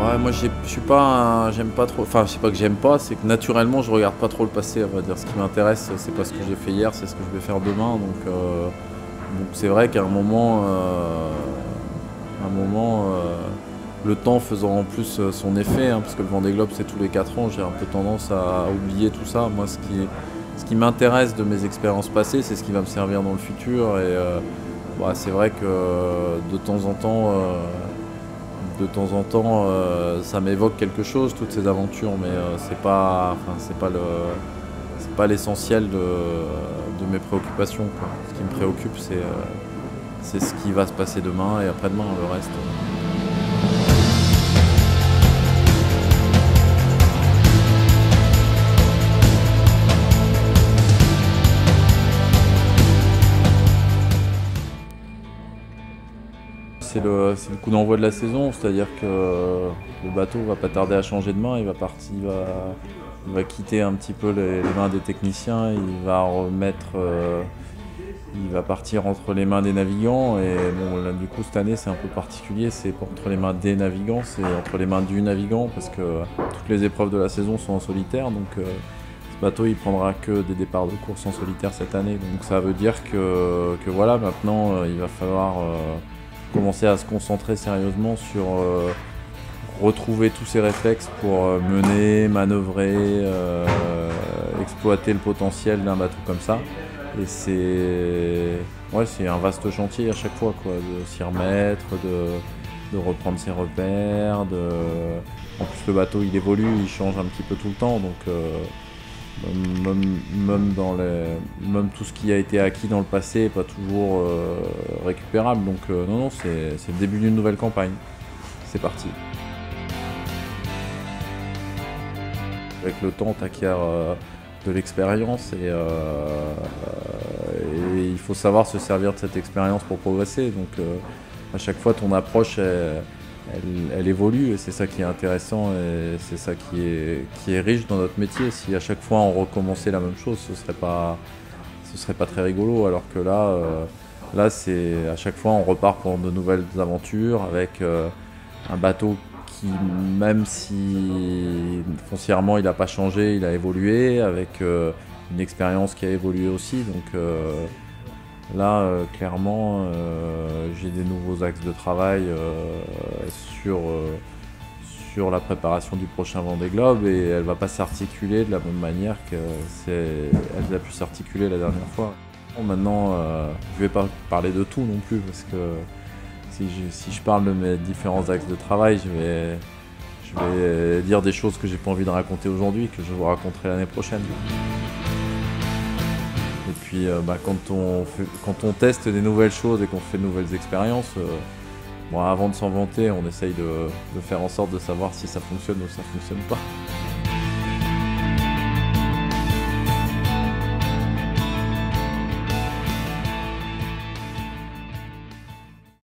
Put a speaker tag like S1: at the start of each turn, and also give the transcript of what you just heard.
S1: Ouais, moi je suis pas j'aime pas trop, enfin c'est pas que j'aime pas, c'est que naturellement je regarde pas trop le passé, on va dire. Ce qui m'intéresse, c'est pas ce que j'ai fait hier, c'est ce que je vais faire demain. Donc c'est vrai qu'à un moment, le temps faisant en plus son effet, hein, parce que le Vendée Globe c'est tous les 4 ans, j'ai un peu tendance à oublier tout ça. Moi ce qui m'intéresse de mes expériences passées, c'est ce qui va me servir dans le futur. C'est vrai que de temps en temps, ça m'évoque quelque chose, toutes ces aventures, mais c'est pas l'essentiel de mes préoccupations, quoi. Ce qui me préoccupe, c'est ce qui va se passer demain et après-demain, le reste. C'est le coup d'envoi de la saison, c'est-à-dire que le bateau va pas tarder à changer de main, il va quitter un petit peu les mains des techniciens, il va partir entre les mains des navigants. Et bon, là, du coup cette année c'est un peu particulier, c'est pas entre les mains des navigants, c'est entre les mains du navigant, parce que toutes les épreuves de la saison sont en solitaire, donc ce bateau il prendra que des départs de course en solitaire cette année. Donc ça veut dire que voilà, maintenant il va falloir commencer à se concentrer sérieusement sur retrouver tous ses réflexes pour mener, manœuvrer, exploiter le potentiel d'un bateau comme ça. Et c'est un vaste chantier à chaque fois, quoi, de s'y remettre, de reprendre ses repères. En plus le bateau il évolue, il change un petit peu tout le temps, donc même tout ce qui a été acquis dans le passé n'est pas toujours récupérable. Donc non, c'est le début d'une nouvelle campagne. C'est parti. Avec le temps, tu acquiers de l'expérience et il faut savoir se servir de cette expérience pour progresser. Donc à chaque fois, ton approche elle évolue, et c'est ça qui est intéressant, et c'est ça qui est riche dans notre métier. Si à chaque fois on recommençait la même chose, ce serait pas très rigolo. Alors que là c'est à chaque fois on repart pour de nouvelles aventures avec un bateau qui, même si foncièrement il n'a pas changé, il a évolué, avec une expérience qui a évolué aussi. Donc là, clairement, j'ai des nouveaux axes de travail sur la préparation du prochain Vendée Globe, et elle ne va pas s'articuler de la même manière qu'elle a pu s'articuler la dernière fois. Maintenant, je ne vais pas parler de tout non plus, parce que si je parle de mes différents axes de travail, je vais dire des choses que j'ai pas envie de raconter aujourd'hui, que je vous raconterai l'année prochaine. Et puis quand on teste des nouvelles choses et qu'on fait de nouvelles expériences, avant de s'en vanter, on essaye de faire en sorte de savoir si ça fonctionne ou ça fonctionne pas.